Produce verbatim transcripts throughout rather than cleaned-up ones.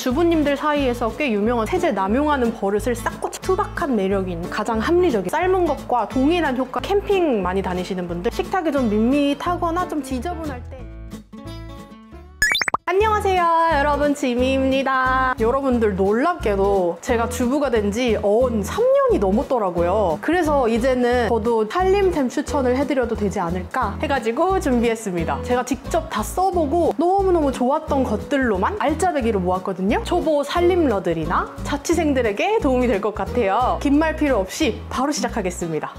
주부님들 사이에서 꽤 유명한 세제 남용하는 버릇을 싹 고쳐 투박한 매력인 가장 합리적인 삶은 것과 동일한 효과. 캠핑 많이 다니시는 분들, 식탁이 좀 밋밋하거나 좀 지저분할 때. 안녕하세요, 여러분, 지미입니다. 여러분들 놀랍게도 제가 주부가 된 지 언 삼 년이 넘었더라고요. 그래서 이제는 저도 살림템 추천을 해드려도 되지 않을까 해가지고 준비했습니다. 제가 직접 다 써보고 너무너무 좋았던 것들로만 알짜배기로 모았거든요. 초보 살림러들이나 자취생들에게 도움이 될 것 같아요. 긴 말 필요 없이 바로 시작하겠습니다.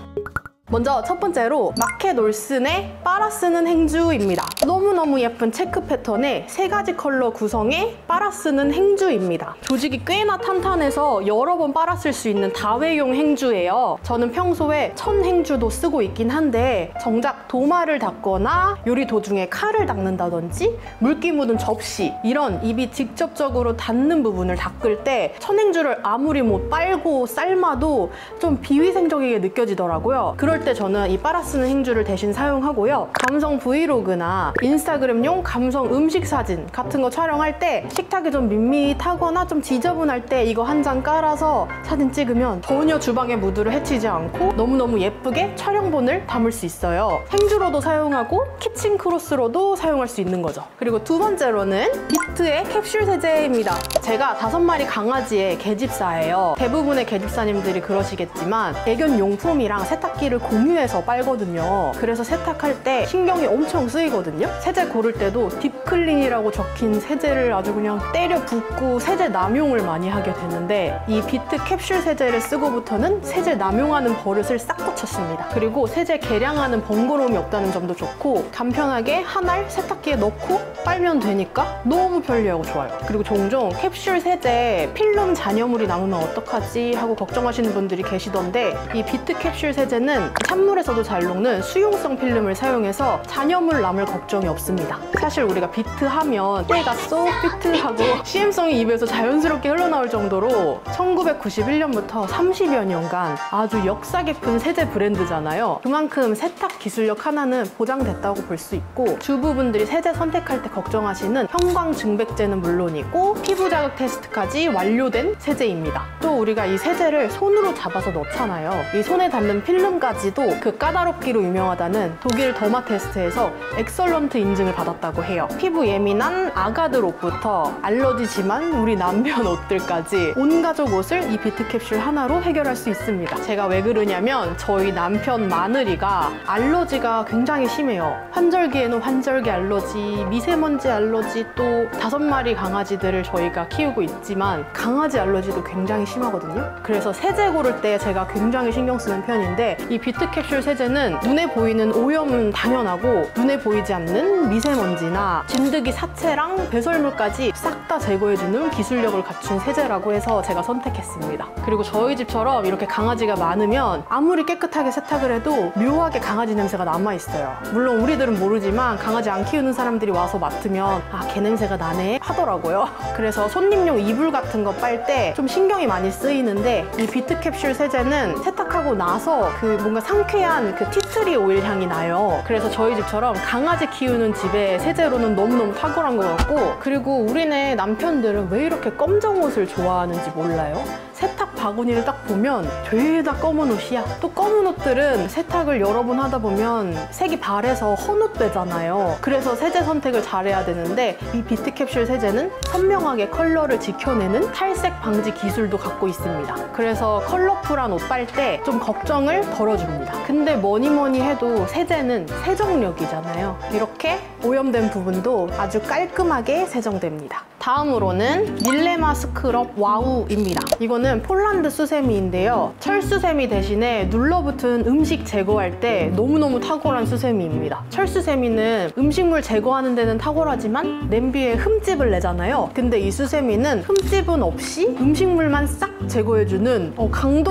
먼저 첫 번째로 마켓 올슨의 빨아 쓰는 행주입니다. 너무너무 예쁜 체크 패턴의 세 가지 컬러 구성의 빨아 쓰는 행주입니다. 조직이 꽤나 탄탄해서 여러 번 빨아 쓸 수 있는 다회용 행주예요. 저는 평소에 천 행주도 쓰고 있긴 한데 정작 도마를 닦거나 요리 도중에 칼을 닦는다든지 물기 묻은 접시, 이런 입이 직접적으로 닿는 부분을 닦을 때 천 행주를 아무리 뭐 빨고 삶아도 좀 비위생적이게 느껴지더라고요. 그럴 때 저는 이 빨아 쓰는 행주를 대신 사용하고요. 감성 브이로그나 인스타그램용 감성 음식 사진 같은 거 촬영할 때 식탁이 좀 밋밋하거나 좀 지저분할 때 이거 한 장 깔아서 사진 찍으면 전혀 주방의 무드를 해치지 않고 너무너무 예쁘게 촬영본을 담을 수 있어요. 행주로도 사용하고 키친 크로스로도 사용할 수 있는 거죠. 그리고 두 번째로는 비트의 캡슐 세제입니다. 제가 다섯 마리 강아지의 개집사예요. 대부분의 개집사님들이 그러시겠지만 애견 용품이랑 세탁기를 공유해서 빨거든요. 그래서 세탁할 때 신경이 엄청 쓰이거든요. 세제 고를 때도 딥클린이라고 적힌 세제를 아주 그냥 때려 붓고 세제 남용을 많이 하게 되는데 이 비트 캡슐 세제를 쓰고부터는 세제 남용하는 버릇을 싹 고쳤습니다. 그리고 세제 계량하는 번거로움이 없다는 점도 좋고 간편하게 한 알 세탁기에 넣고 빨면 되니까 너무 편리하고 좋아요. 그리고 종종 캡슐 세제 필름 잔여물이 남으면 어떡하지 하고 걱정하시는 분들이 계시던데 이 비트 캡슐 세제는 찬물에서도 잘 녹는 수용성 필름을 사용해서 잔여물 남을 걱정이 없습니다. 사실 우리가 비트 하면 때가 쏙 비트하고 씨엠성이 입에서 자연스럽게 흘러나올 정도로 천구백구십일 년부터 삼십여 년간 아주 역사 깊은 세제 브랜드잖아요. 그만큼 세탁 기술력 하나는 보장됐다고 볼 수 있고 주부분들이 세제 선택할 때 걱정하시는 형광 증백제는 물론이고 피부 자극 테스트까지 완료된 세제입니다. 또 우리가 이 세제를 손으로 잡아서 넣잖아요. 이 손에 닿는 필름까지도 그 까다롭기로 유명하다는 독일 더마 테스트에서 엑설런트 인증을 받았다고 해요. 피부 예민한 아가들 옷부터 알러지지만 우리 남편 옷들까지 온 가족 옷을 이 비트 캡슐 하나로 해결할 수 있습니다. 제가 왜 그러냐면 저희 남편 마늘이가 알러지가 굉장히 심해요. 환절기에는 환절기 알러지, 미세먼지 알러지, 또 다섯 마리 강아지들을 저희가 키우고 있지만 강아지 알러지도 굉장히 심하거든요. 그래서 세제 고를 때 제가 굉장히 신경 쓰는 편인데 이 비트 캡슐 세제는 눈에 보이는 오염은 당연하고 눈에 보이지 않는 미세먼지나 진드기 사체랑 배설물까지 싹 다 제거해주는 기술력을 갖춘 세제라고 해서 제가 선택했습니다. 그리고 저희 집처럼 이렇게 강아지가 많으면 아무리 깨끗하게 세탁을 해도 묘하게 강아지 냄새가 남아있어요. 물론 우리들은 모르지만 강아지 안 키우는 사람들이 와서 맡으면 아, 개 냄새가 나네 하더라고요. 그래서 손님용 이불 같은 거 빨 때 좀 신경이 많이 쓰이는데 이 비트 캡슐 세제는 세탁하고 나서 그 뭔가 상쾌한 그 티트리 오일 향이 나요. 그래서 저희 집처럼 강아지 키우는 집에 세제로는 너무너무 탁월한 것 같고, 그리고 우리네 남편들은 왜 이렇게 검정 옷을 좋아하는지 몰라요? 세탁 바구니를 딱 보면 죄다 검은 옷이야. 또 검은 옷들은 세탁을 여러 번 하다 보면 색이 바래서 헌옷 되잖아요. 그래서 세제 선택을 잘해야 되는데 이 비트 캡슐 세제는 선명하게 컬러를 지켜내는 탈색 방지 기술도 갖고 있습니다. 그래서 컬러풀한 옷 빨 때 좀 걱정을 덜어줍니다. 근데 뭐니 뭐니 해도 세제는 세정력이잖아요. 이렇게 오염된 부분도 아주 깔끔하게 세정됩니다. 다음으로는 밀레마 스크럽 와우입니다. 이거는 폴란드 수세미인데요. 철수세미 대신에 눌러붙은 음식 제거할 때 너무너무 탁월한 수세미입니다. 철수세미는 음식물 제거하는 데는 탁월하지만 냄비에 흠집을 내잖아요. 근데 이 수세미는 흠집은 없이 음식물만 싹 제거해주는 어, 강도가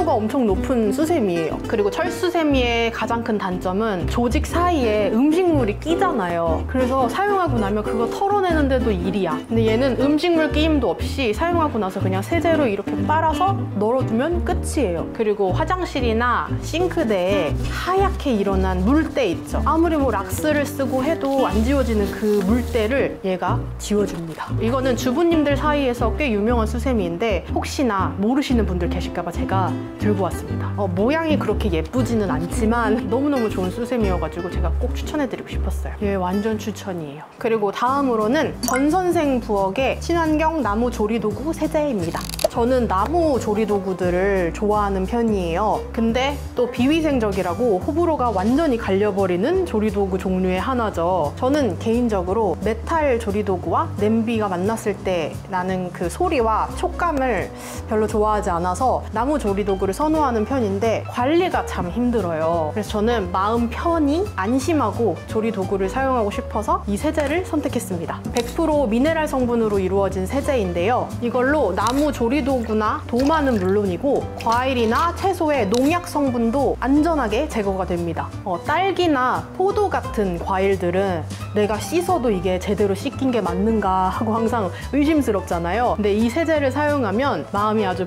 밀도가 엄청 높은 수세미예요. 그리고 철수세미의 가장 큰 단점은 조직 사이에 음식물이 끼잖아요. 그래서 사용하고 나면 그거 털어내는데도 일이야. 근데 얘는 음식물 끼임도 없이 사용하고 나서 그냥 세제로 이렇게 빨아서 널어두면 끝이에요. 그리고 화장실이나 싱크대에 하얗게 일어난 물때 있죠. 아무리 뭐 락스를 쓰고 해도 안 지워지는 그 물때를 얘가 지워줍니다. 이거는 주부님들 사이에서 꽤 유명한 수세미인데 혹시나 모르시는 분들 계실까봐 제가 들고 왔습니다. 어, 모양이 그렇게 예쁘지는 않지만 너무너무 좋은 수세미여가지고 제가 꼭 추천해드리고 싶었어요. 얘 완전 추천이에요. 그리고 다음으로는 전선생 부엌의 친환경 나무 조리도구 세제입니다. 저는 나무 조리도구들을 좋아하는 편이에요. 근데 또 비위생적이라고 호불호가 완전히 갈려버리는 조리도구 종류의 하나죠. 저는 개인적으로 메탈 조리도구와 냄비가 만났을 때 나는 그 소리와 촉감을 별로 좋아하지 않아서 나무 조리도구를 선호하는 편인데 관리가 참 힘들어요. 그래서 저는 마음 편히 안심하고 조리도구를 사용하고 싶어서 이 세제를 선택했습니다. 백 퍼센트 미네랄 성분으로 이루어진 세제인데요. 이걸로 나무 조리도구나 도마는 물론이고 과일이나 채소의 농약 성분도 안전하게 제거가 됩니다. 어, 딸기나 포도 같은 과일들은 내가 씻어도 이게 제대로 씻긴 게 맞는가 하고 항상 의심스럽잖아요. 근데 이 세제를 사용하면 마음이 아주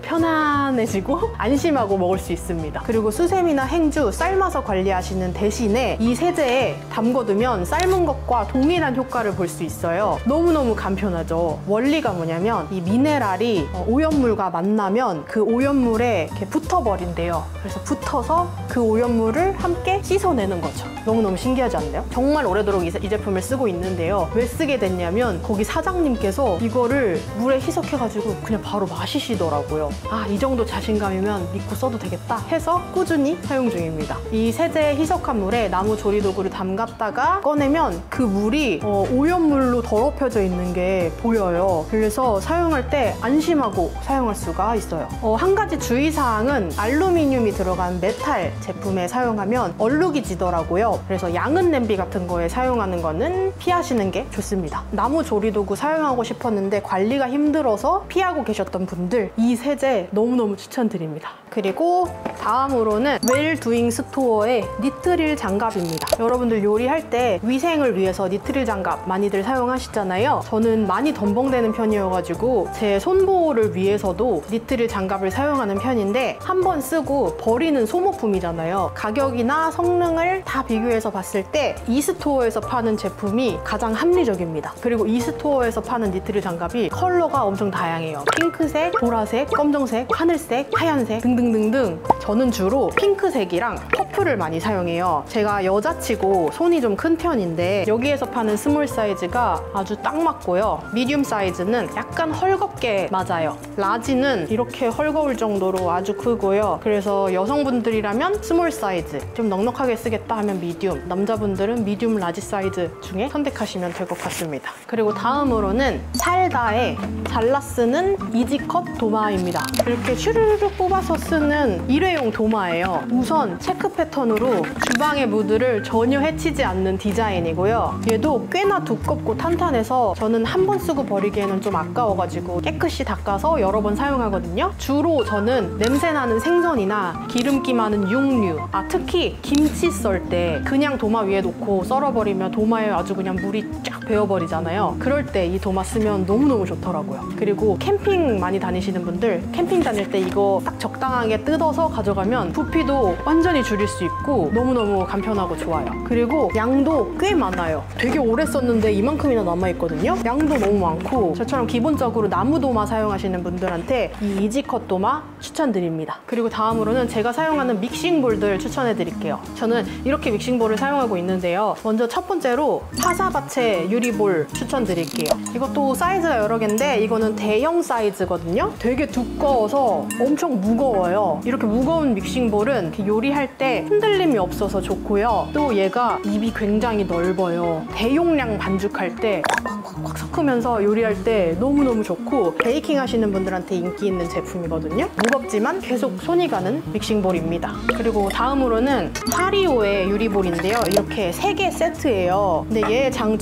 편안해지고 안심하고 먹을 수 있습니다. 그리고 수세미나 행주 삶아서 관리하시는 대신에 이 세제에 담궈두면 삶은 것과 동일한 효과를 볼 수 있어요. 너무너무 간편하죠. 원리가 뭐냐면 이 미네랄이 오염물과 만나면 그 오염물에 이렇게 붙어버린대요. 그래서 붙어서 그 오염물을 함께 씻어내는 거죠. 너무너무 신기하지 않나요? 정말 오래도록 이, 이 제품을 쓰고 있는데요. 왜 쓰게 됐냐면 거기 사장님께서 이거를 물에 희석해가지고 그냥 바로 마시시더라고요. 아, 이 정도 자신감이면 믿고 써도 되겠다 해서 꾸준히 사용 중입니다. 이 세제 희석한 물에 나무 조리도구를 담갔다가 꺼내면 그 물이 어, 오염물로 더럽혀져 있는 게 보여요. 그래서 사용할 때 안심하고 사용할 수가 있어요. 어, 한 가지 주의사항은 알루미늄이 들어간 메탈 제품에 사용하면 얼룩이 지더라고요. 그래서 양은 냄비 같은 거에 사용하는 거는 피하시는 게 좋습니다. 나무 조리도구 사용하고 싶었는데 관리가 힘들어서 피하고 계셨던 분들 이 세제 너무너무 추천드립니다. 그리고 다음으로는 웰두잉 스토어의 니트릴 장갑입니다. 여러분들 요리할 때 위생을 위해서 니트릴 장갑 많이들 사용하시잖아요. 저는 많이 덤벙대는 편이어가지고 제 손보호를 위해서도 니트릴 장갑을 사용하는 편인데 한 번 쓰고 버리는 소모품이잖아요. 가격이나 성능을 다 비교해서 봤을 때 이스토어에서 파는 제품이 가장 합리적입니다. 그리고 이스토어에서 파는 니트릴 장갑이 컬러가 엄청 다양해요. 핑크색, 보라색, 검정색, 하늘색, 하얀색 등등등등. 저는 주로 핑크색이랑 퍼플을 많이 사용해요. 제가 여자치고 손이 좀 큰 편인데 여기에서 파는 스몰 사이즈가 아주 딱 맞고요. 미디움 사이즈는 약간 헐겁게 맞아요. 라지는 이렇게 헐거울 정도로 아주 크고요. 그래서 여성분들이라면 스몰 사이즈, 좀 넉넉하게 쓰겠다 하면 미디움, 남자분들은 미디움 라지 사이즈 중에 선택하시면 될 것 같습니다. 그리고 다음으로는 살다의 잘라 쓰는 이지컷 도마입니다. 이렇게 슈르륵 뽑아서 쓰는 일회용 도마예요. 우선 체크 패턴으로 주방의 무드를 전혀 해치지 않는 디자인이고요. 얘도 꽤나 두껍고 탄탄해서 저는 한 번 쓰고 버리기에는 좀 아까워가지고 깨끗이 닦아서 여러 번 사용하거든요. 주로 저는 냄새나는 생선이나 기름기 많은 육류, 아 특히 김치 썰 때 그냥 도마 위에 놓고 썰어버리면 도마에 아주 그냥 물이 쫙 배어버리잖아요. 그럴 때 이 도마 쓰면 너무너무 좋더라고요. 그리고 캠핑 많이 다니시는 분들 캠핑 다닐 때 이거 딱 적당하게 뜯어서 가져가면 부피도 완전히 줄일 수 있고 너무너무 간편하고 좋아요. 그리고 양도 꽤 많아요. 되게 오래 썼는데 이만큼이나 남아있거든요. 양도 너무 많고 저처럼 기본적으로 나무 도마 사용하시는 분들한테 이 이지컷 도마 추천드립니다. 그리고 다음으로는 제가 사용하는 믹싱볼들 추천해드릴게요. 저는 이렇게 믹싱볼을 사용하고 있는데요. 먼저 첫 번째로 파사바체 유리볼 추천드릴게요. 이것도 사이즈가 여러 개인데 이거는 대형 사이즈거든요. 되게 두꺼워서 엄청 무거워요. 이렇게 무거운 믹싱볼은 이렇게 요리할 때 흔들림이 없어서 좋고요. 또 얘가 입이 굉장히 넓어요. 대용량 반죽할 때 콱콱콱 섞으면서 요리할 때 너무너무 좋고 베이킹 하시는 분들한테 인기 있는 제품이거든요. 무겁지만 계속 손이 가는 믹싱볼입니다. 그리고 다음으로는 하리오의 유리볼인데요. 이렇게 세 개 세트예요. 근데 얘의 장점은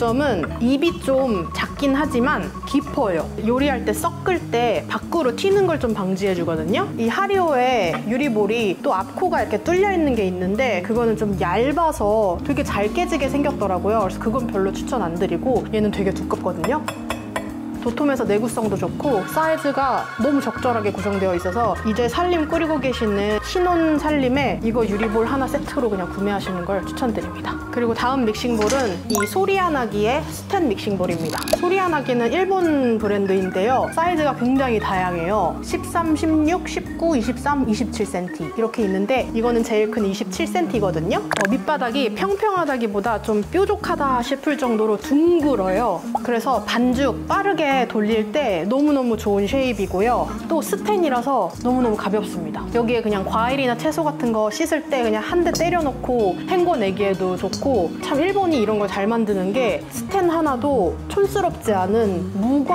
입이 좀 작긴 하지만 깊어요. 요리할 때 섞을 때 밖으로 튀는 걸 좀 방지해주거든요. 이 하리오의 유리볼이 또 앞코가 이렇게 뚫려 있는 게 있는데 그거는 좀 얇아서 되게 잘 깨지게 생겼더라고요. 그래서 그건 별로 추천 안 드리고 얘는 되게 두껍거든요. 도톰해서 내구성도 좋고 사이즈가 너무 적절하게 구성되어 있어서 이제 살림 꾸리고 계시는 신혼 살림에 이거 유리볼 하나 세트로 그냥 구매하시는 걸 추천드립니다. 그리고 다음 믹싱볼은 이 소리아나기의 스텐 믹싱볼입니다. 소리아나기는 일본 브랜드인데요. 사이즈가 굉장히 다양해요. 십삼, 십육, 십구, 이십삼, 이십칠 센티미터 이렇게 있는데 이거는 제일 큰 이십칠 센티미터거든요. 어, 밑바닥이 평평하다기보다 좀 뾰족하다 싶을 정도로 둥글어요. 그래서 반죽 빠르게 돌릴 때 너무너무 좋은 쉐입이고요. 또 스텐이라서 너무너무 가볍습니다. 여기에 그냥 과일이나 채소 같은 거 씻을 때 그냥 한 대 때려놓고 헹궈내기에도 좋고 참 일본이 이런 걸 잘 만드는 게 스텐 하나도 촌스럽지 않은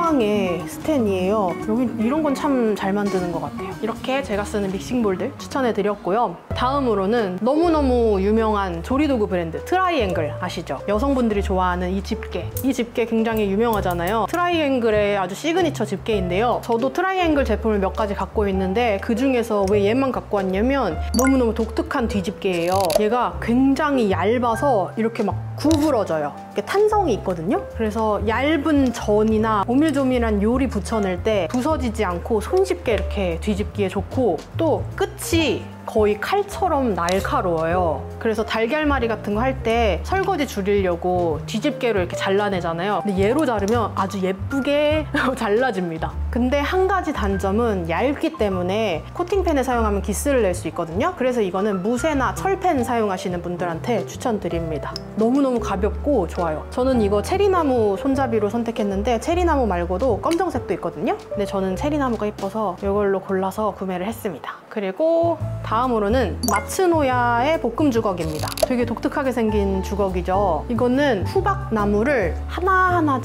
무광의 스텐이에요. 여기 이런 건 참 잘 만드는 것 같아요. 이렇게 제가 쓰는 믹싱볼들 추천해드렸고요. 다음으로는 너무너무 유명한 조리도구 브랜드 트라이앵글 아시죠? 여성분들이 좋아하는 이 집게. 이 집게 굉장히 유명하잖아요. 트라이앵글의 아주 시그니처 집게인데요. 저도 트라이앵글 제품을 몇 가지 갖고 있는데 그 중에서 왜 얘만 갖고 왔냐면 너무너무 독특한 뒤집개예요. 얘가 굉장히 얇아서 이렇게 막 구부러져요. 이게 탄성이 있거든요. 그래서 얇은 전이나 오밀조밀한 요리 부쳐낼 때 부서지지 않고 손쉽게 이렇게 뒤집기에 좋고 또 끝이 거의 칼처럼 날카로워요. 그래서 달걀말이 같은 거 할 때 설거지 줄이려고 뒤집개로 이렇게 잘라내잖아요. 근데 얘로 자르면 아주 예쁘게 잘라집니다. 근데 한 가지 단점은 얇기 때문에 코팅팬에 사용하면 기스를 낼 수 있거든요. 그래서 이거는 무쇠나 철팬 사용하시는 분들한테 추천드립니다. 너무너무 가볍고 좋아요. 저는 이거 체리나무 손잡이로 선택했는데 체리나무 말고도 검정색도 있거든요. 근데 저는 체리나무가 예뻐서 이걸로 골라서 구매를 했습니다. 그리고 다음으로는 마츠노야의 볶음 주걱입니다. 되게 독특하게 생긴 주걱이죠. 이거는 후박나무를 하나하나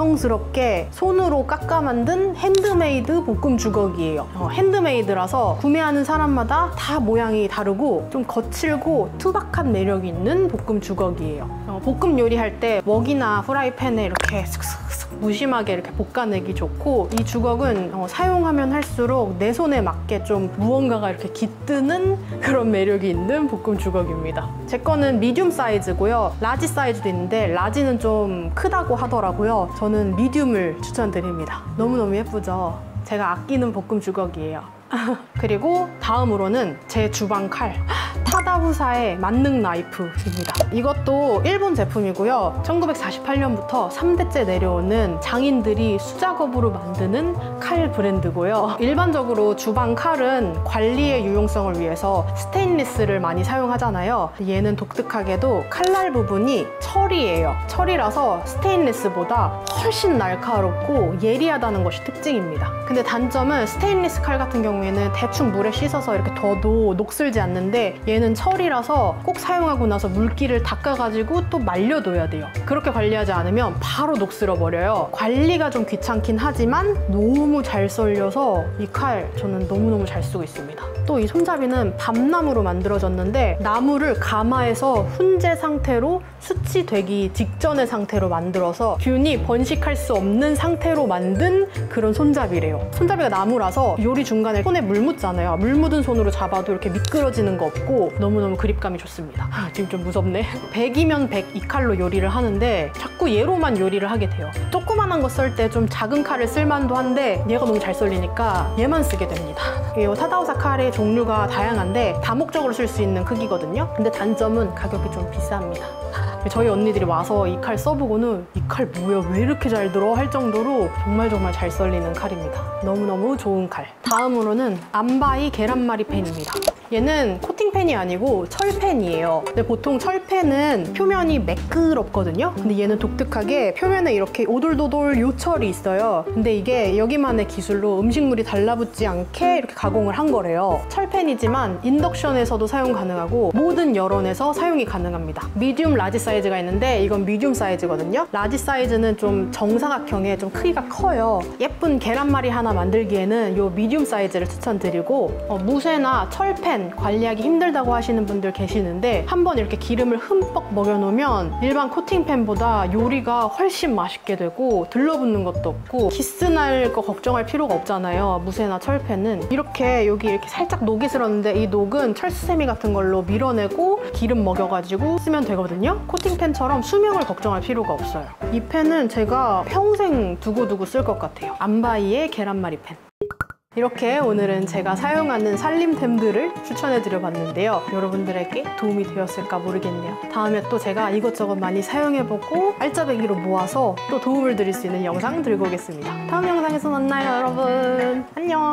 정성스럽게 손으로 깎아 만든 핸드메이드 볶음 주걱이에요. 어, 핸드메이드라서 구매하는 사람마다 다 모양이 다르고 좀 거칠고 투박한 매력이 있는 볶음 주걱이에요. 어, 볶음 요리할 때 웍이나 프라이팬에 이렇게 슥슥슥 무심하게 이렇게 볶아내기 좋고 이 주걱은 어, 사용하면 할수록 내 손에 맞게 좀 무언가가 이렇게 깃드는 그런 매력이 있는 볶음 주걱입니다. 제 거는 미디움 사이즈고요. 라지 사이즈도 있는데 라지는 좀 크다고 하더라고요. 저는 미디움을 추천드립니다. 너무너무 예쁘죠? 제가 아끼는 볶음 주걱이에요. 그리고 다음으로는 제 주방 칼 타다후사의 만능 나이프입니다. 이것도 일본 제품이고요. 천구백사십팔 년부터 삼 대째 내려오는 장인들이 수작업으로 만드는 칼 브랜드고요. 일반적으로 주방 칼은 관리의 유용성을 위해서 스테인리스를 많이 사용하잖아요. 얘는 독특하게도 칼날 부분이 철이에요. 철이라서 스테인리스보다 훨씬 날카롭고 예리하다는 것이 특징입니다. 근데 단점은 스테인리스 칼 같은 경우에는 대충 물에 씻어서 이렇게 둬도 녹슬지 않는데 얘는 철이라서 꼭 사용하고 나서 물기를 닦아가지고 또 말려둬야 돼요. 그렇게 관리하지 않으면 바로 녹슬어 버려요. 관리가 좀 귀찮긴 하지만 너무 잘 썰려서 이 칼 저는 너무너무 잘 쓰고 있습니다. 또 이 손잡이는 밤나무로 만들어졌는데 나무를 가마에서 훈제 상태로 수치되기 직전의 상태로 만들어서 균이 번식할 수 없는 상태로 만든 그런 손잡이래요. 손잡이가 나무라서 요리 중간에 손에 물 묻잖아요. 물 묻은 손으로 잡아도 이렇게 미끄러지는 거 없고 너무너무 그립감이 좋습니다. 지금 좀 무섭네. 백이면 백 이 칼로 요리를 하는데 자꾸 얘로만 요리를 하게 돼요. 조그만한 거 썰 때 좀 작은 칼을 쓸만도 한데 얘가 너무 잘 썰리니까 얘만 쓰게 됩니다. 이 타다후사 칼의 종류가 다양한데 다목적으로 쓸 수 있는 크기거든요. 근데 단점은 가격이 좀 비쌉니다. 저희 언니들이 와서 이 칼 써보고는 이 칼 뭐야 왜 이렇게 잘 들어 할 정도로 정말 정말 잘 썰리는 칼입니다. 너무너무 좋은 칼. 다음으로는 안바이 계란말이 팬입니다. 얘는 코팅팬이 아니고 철팬이에요. 근데 보통 철팬은 표면이 매끄럽거든요. 근데 얘는 독특하게 표면에 이렇게 오돌도돌 요철이 있어요. 근데 이게 여기만의 기술로 음식물이 달라붙지 않게 이렇게 가공을 한 거래요. 철팬이지만 인덕션에서도 사용 가능하고 모든 여론에서 사용이 가능합니다. 미디움 라지 사이즈가 있는데 이건 미디움 사이즈거든요. 라지 사이즈는 좀 정사각형에 좀 크기가 커요. 예쁜 계란말이 하나 만들기에는 이 미디움 사이즈를 추천드리고 어, 무쇠나 철팬 팬 관리하기 힘들다고 하시는 분들 계시는데 한번 이렇게 기름을 흠뻑 먹여놓으면 일반 코팅팬보다 요리가 훨씬 맛있게 되고 들러붙는 것도 없고 기스날 거 걱정할 필요가 없잖아요. 무쇠나 철팬은 이렇게 여기 이렇게 살짝 녹이 슬었는데 이 녹은 철수세미 같은 걸로 밀어내고 기름 먹여가지고 쓰면 되거든요. 코팅팬처럼 수명을 걱정할 필요가 없어요. 이 팬은 제가 평생 두고두고 쓸 것 같아요. 안바이의 계란말이 팬. 이렇게 오늘은 제가 사용하는 살림템들을 추천해드려 봤는데요. 여러분들에게 도움이 되었을까 모르겠네요. 다음에 또 제가 이것저것 많이 사용해보고 알짜배기로 모아서 또 도움을 드릴 수 있는 영상 들고 오겠습니다. 다음 영상에서 만나요, 여러분. 안녕.